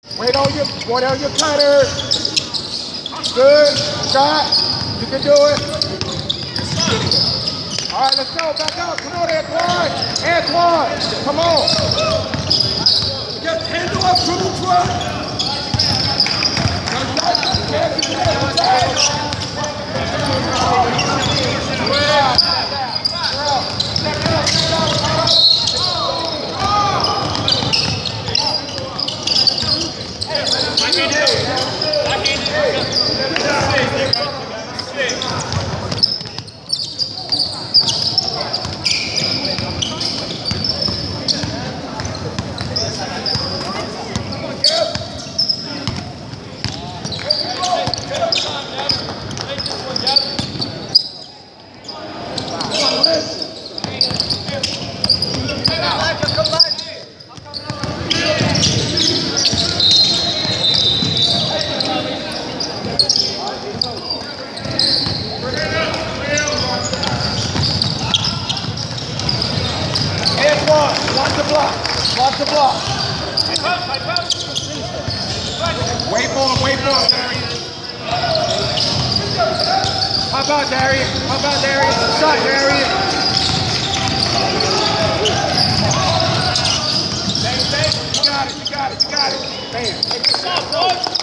Wait on your cutter. Good. Shot. You can do it. All right, let's go. Back up. Come on, Antoine. Antoine, come on. Get handle up, dribble front. Block the block. Wait for him, Darius. Pop out, Darius. Shot, Darius. You got it. Bam.